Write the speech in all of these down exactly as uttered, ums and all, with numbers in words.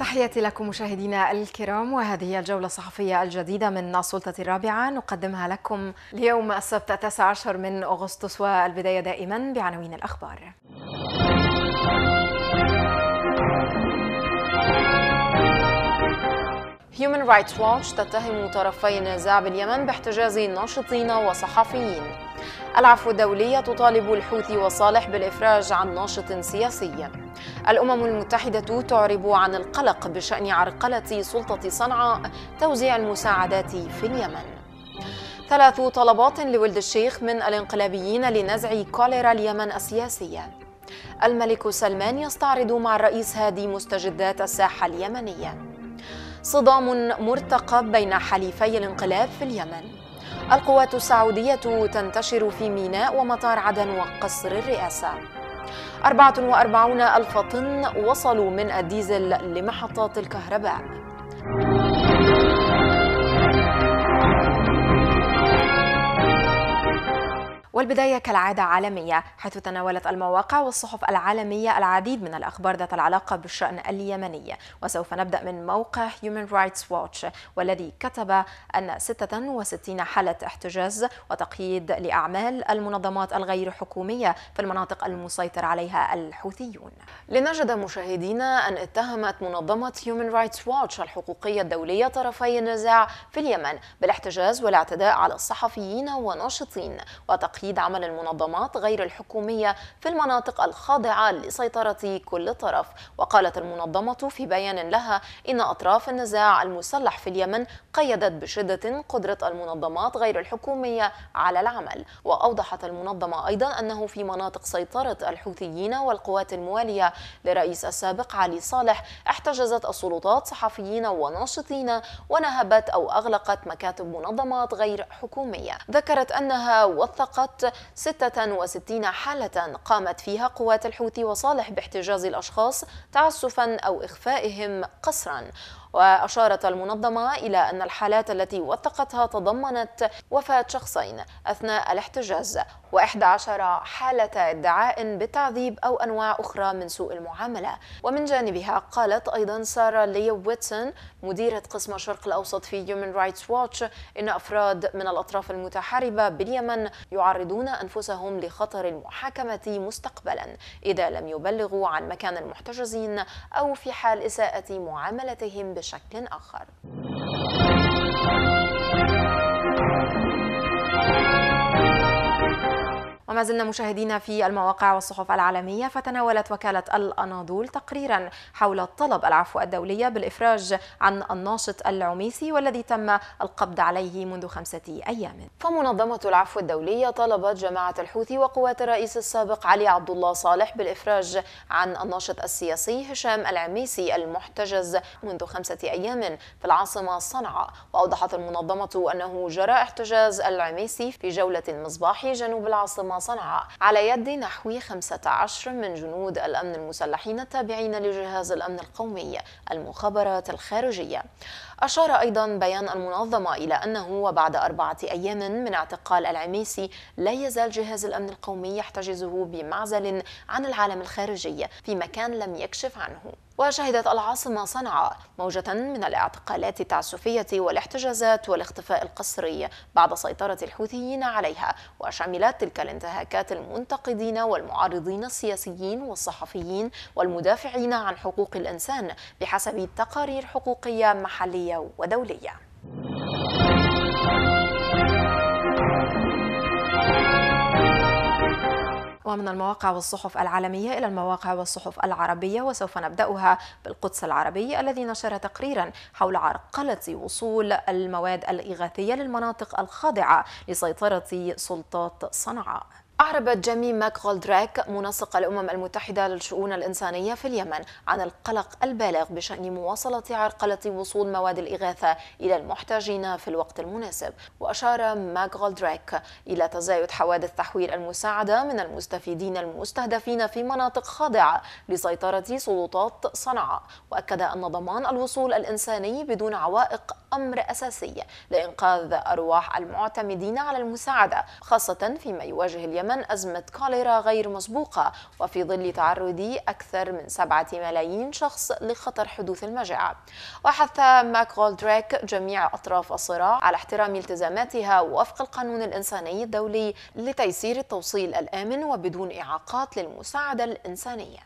تحياتي لكم مشاهدينا الكرام، وهذه الجولة الصحفية الجديدة من السلطة الرابعة نقدمها لكم اليوم السبت التاسع عشر من أغسطس، والبداية دائما بعناوين الأخبار. Human Rights Watch تتهم طرفي النزاع باليمن باحتجاز ناشطين وصحفيين. العفو الدولية تطالب الحوثي وصالح بالإفراج عن ناشط سياسي. الأمم المتحدة تعرب عن القلق بشأن عرقلة سلطة صنعاء توزيع المساعدات في اليمن. ثلاث طلبات لولد الشيخ من الانقلابيين لنزع كوليرا اليمن السياسية. الملك سلمان يستعرض مع الرئيس هادي مستجدات الساحة اليمنية. صدام مرتقب بين حليفي الانقلاب في اليمن. القوات السعودية تنتشر في ميناء ومطار عدن وقصر الرئاسة. أربعة وأربعين ألف طن وصلوا من الديزل لمحطات الكهرباء. والبداية كالعادة عالمية، حيث تناولت المواقع والصحف العالمية العديد من الأخبار ذات العلاقة بالشأن اليمني، وسوف نبدأ من موقع Human Rights Watch، والذي كتب أن ستة وستين حالة احتجاز وتقييد لأعمال المنظمات الغير حكومية في المناطق المسيطر عليها الحوثيون. لنجد مشاهدينا أن اتهمت منظمة Human Rights Watch الحقوقية الدولية طرفي النزاع في اليمن بالاحتجاز والاعتداء على الصحفيين وناشطين، وتقييد عمل المنظمات غير الحكومية في المناطق الخاضعة لسيطرة كل طرف. وقالت المنظمة في بيان لها إن أطراف النزاع المسلح في اليمن قيدت بشدة قدرة المنظمات غير الحكومية على العمل. وأوضحت المنظمة أيضا أنه في مناطق سيطرة الحوثيين والقوات الموالية لرئيس السابق علي صالح احتجزت السلطات صحفيين وناشطين ونهبت أو أغلقت مكاتب منظمات غير حكومية. ذكرت أنها وثقت ستة وستين حالة قامت فيها قوات الحوثي وصالح باحتجاز الأشخاص تعسفا أو إخفائهم قسرا. وأشارت المنظمة إلى أن الحالات التي وثقتها تضمنت وفاة شخصين أثناء الاحتجاز وإحدى عشر حالة ادعاء بالتعذيب أو أنواع أخرى من سوء المعاملة. ومن جانبها قالت أيضا سارة لي ويتسون مديرة قسم الشرق الأوسط في Human Rights Watch إن أفراد من الأطراف المتحاربة باليمن يعرضون أنفسهم لخطر المحاكمة مستقبلا إذا لم يبلغوا عن مكان المحتجزين أو في حال إساءة معاملتهم بشكل آخر. وما زلنا مشاهدينا في المواقع والصحف العالمية، فتناولت وكالة الأناضول تقريرا حول طلب العفو الدولية بالإفراج عن الناشط العميسي والذي تم القبض عليه منذ خمسة أيام. فمنظمة العفو الدولية طلبت جماعة الحوثي وقوات الرئيس السابق علي عبد الله صالح بالإفراج عن الناشط السياسي هشام العميسي المحتجز منذ خمسة أيام في العاصمة صنعاء. وأوضحت المنظمة أنه جرى احتجاز العميسي في جولة مصباحي جنوب العاصمة صنعاء على يد نحو خمسة عشر من جنود الأمن المسلحين التابعين لجهاز الأمن القومي المخابرات الخارجية. أشار أيضا بيان المنظمة إلى أنه وبعد أربعة أيام من اعتقال العميسي لا يزال جهاز الأمن القومي يحتجزه بمعزل عن العالم الخارجي في مكان لم يكشف عنه. وشهدت العاصمة صنعاء موجة من الاعتقالات التعسفية والاحتجازات والاختفاء القسري بعد سيطرة الحوثيين عليها، وشملت تلك الانتهاكات المنتقدين والمعارضين السياسيين والصحفيين والمدافعين عن حقوق الإنسان بحسب تقارير حقوقية محلية ودولية. ومن المواقع والصحف العالمية إلى المواقع والصحف العربية، وسوف نبدأها بالقدس العربي الذي نشر تقريرا حول عرقلة وصول المواد الإغاثية للمناطق الخاضعة لسيطرة سلطات صنعاء. أعربت جيمي ماكغولدراك منسق الأمم المتحدة للشؤون الإنسانية في اليمن عن القلق البالغ بشأن مواصلة عرقلة وصول مواد الإغاثة إلى المحتاجين في الوقت المناسب. وأشار ماكغولدراك إلى تزايد حوادث تحويل المساعدة من المستفيدين المستهدفين في مناطق خاضعة لسيطرة سلطات صنعاء، وأكد أن ضمان الوصول الإنساني بدون عوائق أمر أساسي لإنقاذ أرواح المعتمدين على المساعدة، خاصة فيما يواجه اليمن اليمن أزمة كوليرا غير مسبوقة، وفي ظل تعرض أكثر من سبعة ملايين شخص لخطر حدوث المجاعة. وحث ماك غولدريك جميع أطراف الصراع على احترام التزاماتها وفق القانون الإنساني الدولي لتيسير التوصيل الآمن وبدون إعاقات للمساعدة الإنسانية.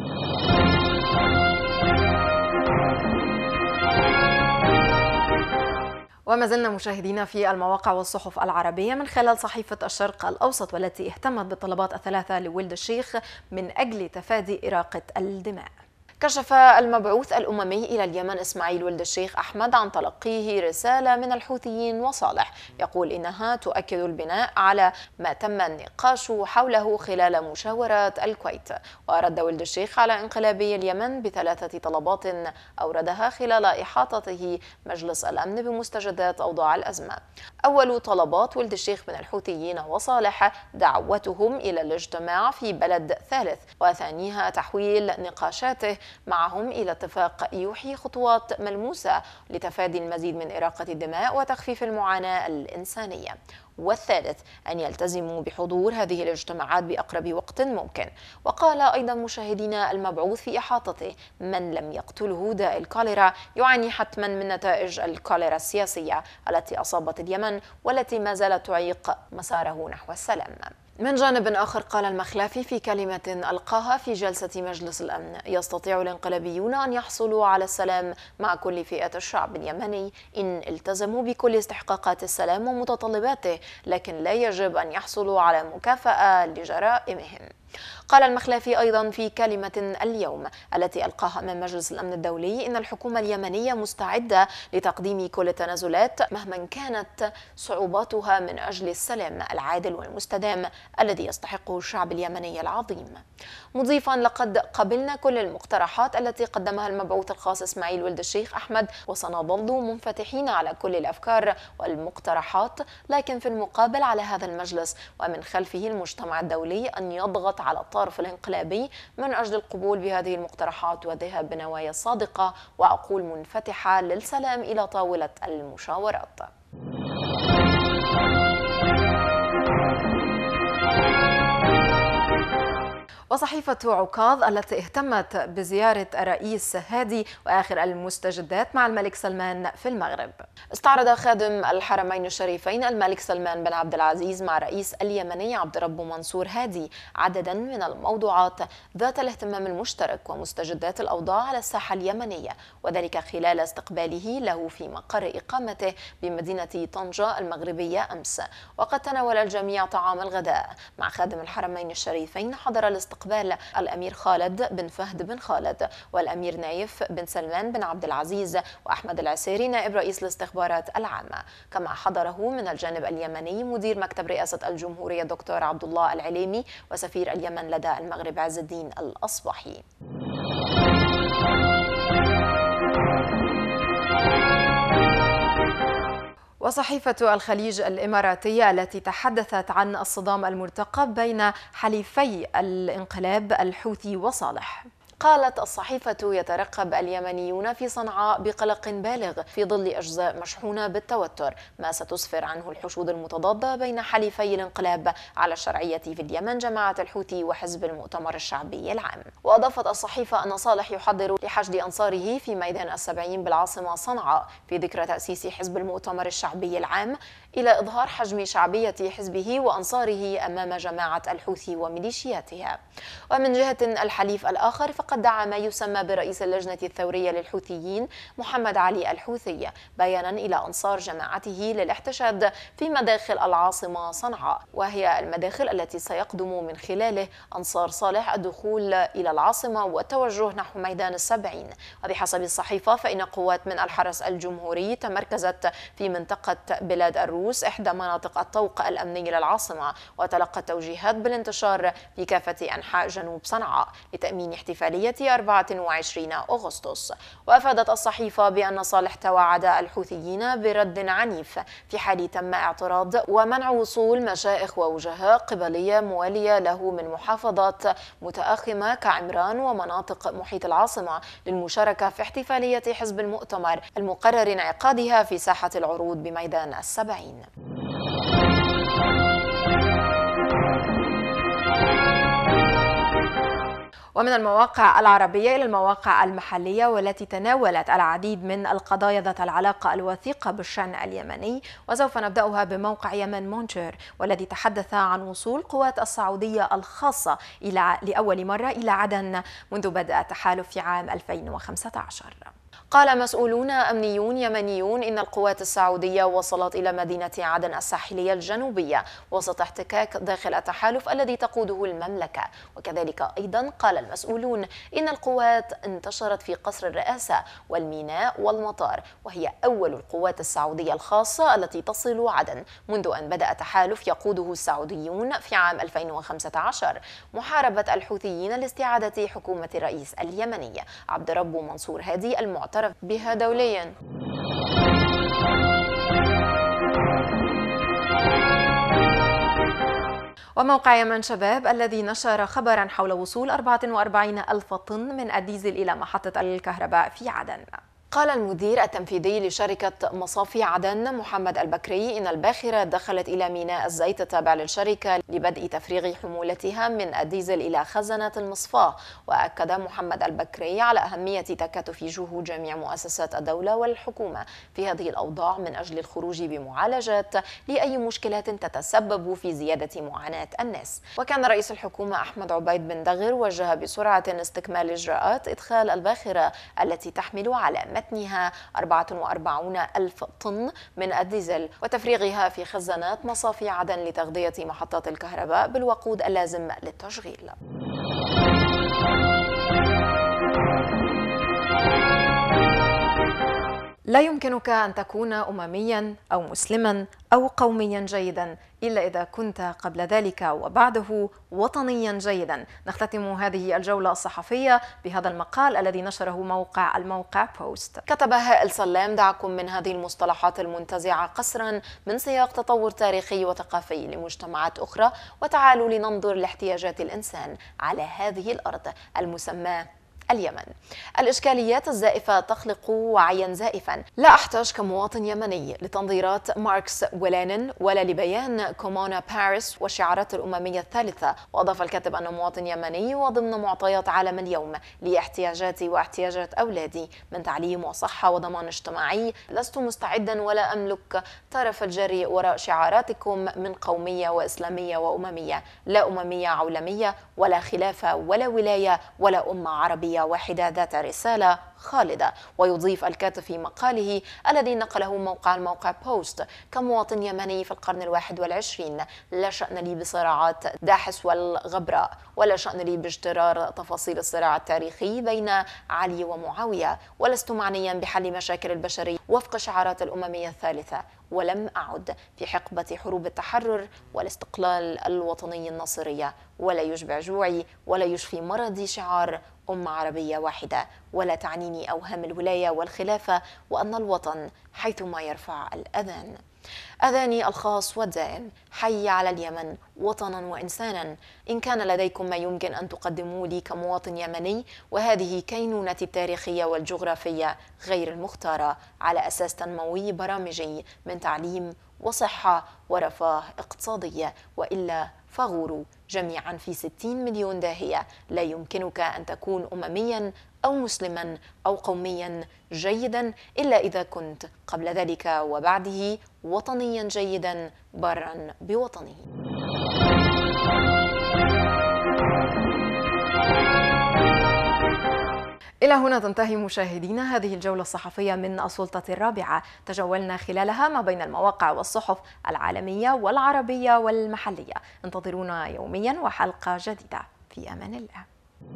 وما زلنا مشاهدينا في المواقع والصحف العربية من خلال صحيفة الشرق الأوسط، والتي اهتمت بالطلبات الثلاثة لولد الشيخ من أجل تفادي إراقة الدماء. كشف المبعوث الأممي إلى اليمن إسماعيل ولد الشيخ أحمد عن تلقيه رسالة من الحوثيين وصالح يقول إنها تؤكد البناء على ما تم النقاش حوله خلال مشاورات الكويت. ورد ولد الشيخ على انقلابي اليمن بثلاثة طلبات أوردها خلال إحاطته مجلس الأمن بمستجدات أوضاع الأزمة. أول طلبات ولد الشيخ من الحوثيين وصالح دعوتهم إلى الاجتماع في بلد ثالث، وثانيها تحويل نقاشاته معهم إلى اتفاق يوحي خطوات ملموسة لتفادي المزيد من إراقة الدماء وتخفيف المعاناة الإنسانية. والثالث أن يلتزموا بحضور هذه الاجتماعات بأقرب وقت ممكن. وقال أيضا مشاهدينا المبعوث في إحاطته: من لم يقتله داء الكوليرا يعاني حتما من نتائج الكوليرا السياسية التي أصابت اليمن والتي ما زالت تعيق مساره نحو السلام. من جانب آخر قال المخلافي في كلمة ألقاها في جلسة مجلس الأمن: يستطيع الانقلابيون أن يحصلوا على السلام مع كل فئات الشعب اليمني إن التزموا بكل استحقاقات السلام ومتطلباته، لكن لا يجب أن يحصلوا على مكافأة لجرائمهم. قال المخلافي أيضا في كلمة اليوم التي ألقاها أمام مجلس الأمن الدولي إن الحكومة اليمنية مستعدة لتقديم كل التنازلات مهما كانت صعوباتها من أجل السلام العادل والمستدام الذي يستحقه الشعب اليمني العظيم، مضيفا: لقد قبلنا كل المقترحات التي قدمها المبعوث الخاص إسماعيل ولد الشيخ أحمد، وسنظل منفتحين على كل الأفكار والمقترحات، لكن في المقابل على هذا المجلس ومن خلفه المجتمع الدولي أن يضغط على الطرف الانقلابي من أجل القبول بهذه المقترحات والذهاب بنوايا صادقة وعقول منفتحة للسلام إلى طاولة المشاورات. وصحيفة عكاظ التي اهتمت بزيارة الرئيس هادي وآخر المستجدات مع الملك سلمان في المغرب. استعرض خادم الحرمين الشريفين الملك سلمان بن عبد العزيز مع الرئيس اليمني عبد ربه منصور هادي عددا من الموضوعات ذات الاهتمام المشترك ومستجدات الأوضاع على الساحة اليمنية، وذلك خلال استقباله له في مقر إقامته بمدينة طنجة المغربية أمس. وقد تناول الجميع طعام الغداء. مع خادم الحرمين الشريفين حضر الاستقبال الأمير خالد بن فهد بن خالد والأمير نايف بن سلمان بن عبد العزيز وأحمد العسيري نائب رئيس الاستخبارات العامة، كما حضره من الجانب اليمني مدير مكتب رئاسة الجمهورية الدكتور عبد الله العليمي وسفير اليمن لدى المغرب عز الدين الأصبحي. وصحيفة الخليج الإماراتية التي تحدثت عن الصدام المرتقب بين حليفي الانقلاب الحوثي وصالح. قالت الصحيفة: يترقب اليمنيون في صنعاء بقلق بالغ في ظل أجزاء مشحونة بالتوتر ما ستسفر عنه الحشود المتضادة بين حليفي الانقلاب على الشرعية في اليمن جماعة الحوثي وحزب المؤتمر الشعبي العام. وأضافت الصحيفة أن صالح يحضر لحشد أنصاره في ميدان السبعين بالعاصمة صنعاء في ذكرى تأسيس حزب المؤتمر الشعبي العام، إلى إظهار حجم شعبية حزبه وأنصاره أمام جماعة الحوثي وميليشياتها. ومن جهة الحليف الآخر فقد دعا ما يسمى برئيس اللجنة الثورية للحوثيين محمد علي الحوثي بيانا إلى أنصار جماعته للاحتشاد في مداخل العاصمة صنعاء، وهي المداخل التي سيقدم من خلاله أنصار صالح الدخول إلى العاصمة والتوجه نحو ميدان السبعين. وبحسب الصحيفة فإن قوات من الحرس الجمهوري تمركزت في منطقة بلاد الروس إحدى مناطق الطوق الأمني للعاصمة، وتلقت توجيهات بالانتشار في كافة أنحاء جنوب صنعاء لتأمين احتفالية أربعة وعشرين أغسطس. وأفادت الصحيفة بأن صالح توعد الحوثيين برد عنيف في حال تم اعتراض ومنع وصول مشائخ ووجهاء قبلية موالية له من محافظات متأخمة كعمران ومناطق محيط العاصمة للمشاركة في احتفالية حزب المؤتمر المقرر انعقادها في ساحة العروض بميدان السبعين. ومن المواقع العربية إلى المواقع المحلية والتي تناولت العديد من القضايا ذات العلاقة الوثيقة بالشأن اليمني، وسوف نبدأها بموقع يمن مونيتور والذي تحدث عن وصول قوات السعودية الخاصة إلى لأول مرة إلى عدن منذ بدء التحالف في عام ألفين وخمسة عشر. قال مسؤولون أمنيون يمنيون إن القوات السعودية وصلت إلى مدينة عدن الساحلية الجنوبية وسط احتكاك داخل التحالف الذي تقوده المملكة. وكذلك أيضا قال المسؤولون إن القوات انتشرت في قصر الرئاسة والميناء والمطار، وهي أول القوات السعودية الخاصة التي تصل عدن منذ أن بدأ تحالف يقوده السعوديون في عام ألفين وخمسة عشر محاربة الحوثيين لاستعادة حكومة الرئيس اليمني عبد ربه منصور هادي المعترف بها دوليا. وموقع يمن شباب الذي نشر خبرا حول وصول أربعة وأربعين ألف طن من الديزل إلى محطة الكهرباء في عدن. قال المدير التنفيذي لشركة مصافي عدن محمد البكري إن الباخرة دخلت إلى ميناء الزيت التابع للشركة لبدء تفريغ حمولتها من الديزل إلى خزنة المصفاة. وأكد محمد البكري على أهمية تكاتف جهود جميع مؤسسات الدولة والحكومة في هذه الأوضاع من أجل الخروج بمعالجات لأي مشكلات تتسبب في زيادة معاناة الناس. وكان رئيس الحكومة أحمد عبيد بن دغر وجه بسرعة استكمال إجراءات إدخال الباخرة التي تحمل على متنها أربعة وأربعين ألف طن من الديزل وتفريغها في خزانات مصافي عدن لتغذية محطات الكهرباء بالوقود اللازم للتشغيل. لا يمكنك أن تكون أمميا أو مسلما أو قوميا جيدا إلا إذا كنت قبل ذلك وبعده وطنيا جيدا. نختتم هذه الجولة الصحفية بهذا المقال الذي نشره موقع الموقع بوست. كتب هائل سلام: دعكم من هذه المصطلحات المنتزعة قسرا من سياق تطور تاريخي وثقافي لمجتمعات أخرى، وتعالوا لننظر لاحتياجات الإنسان على هذه الأرض المسماة اليمن. الإشكاليات الزائفة تخلق وعيا زائفا. لا أحتاج كمواطن يمني لتنظيرات ماركس ولينين ولا لبيان كومونا باريس والشعارات الأممية الثالثة. وأضاف الكاتب أن مواطن يمني وضمن معطيات عالم اليوم لاحتياجاتي واحتياجات أولادي من تعليم وصحة وضمان اجتماعي. لست مستعدا ولا أملك طرف الجري وراء شعاراتكم من قومية وإسلامية وأممية. لا أممية عولمية ولا خلافة ولا ولاية ولا أمة عربية واحدة ذات رسالة خالدة. ويضيف الكاتب في مقاله الذي نقله موقع الموقع بوست: كمواطن يمني في القرن الواحد والعشرين لا شأن لي بصراعات داحس والغبراء، ولا شأن لي باجترار تفاصيل الصراع التاريخي بين علي ومعاوية، ولست معنيا بحل مشاكل البشرية وفق شعارات الأممية الثالثة، ولم أعد في حقبة حروب التحرر والاستقلال الوطني الناصرية، ولا يشبع جوعي ولا يشفي مرضي شعار أمة عربية واحدة، ولا تعنيني أوهام الولاية والخلافة وأن الوطن حيثما يرفع الأذان. أذاني الخاص والدائم: حي على اليمن وطنا وإنسانا. إن كان لديكم ما يمكن أن تقدموه لي كمواطن يمني، وهذه كينونتي التاريخية والجغرافية غير المختارة على أساس تنموي برامجي من تعليم وصحة ورفاه اقتصادية، وإلا فغوروا جميعا في ستين مليون داهية. لا يمكنك أن تكون أمميا أو مسلما أو قوميا جيدا إلا إذا كنت قبل ذلك وبعده وطنيا جيدا برا بوطنه. إلى هنا تنتهي مشاهدينا هذه الجولة الصحفية من السلطة الرابعة. تجولنا خلالها ما بين المواقع والصحف العالمية والعربية والمحلية. انتظرونا يوميا وحلقة جديدة. في أمان الله.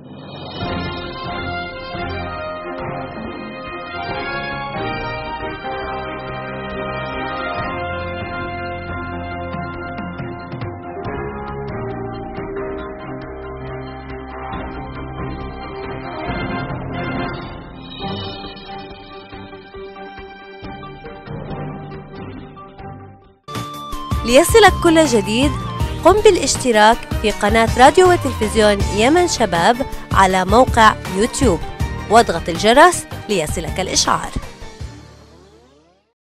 ليصلك كل جديد قم بالاشتراك في قناة راديو وتلفزيون يمن شباب على موقع يوتيوب واضغط الجرس ليصلك الإشعار.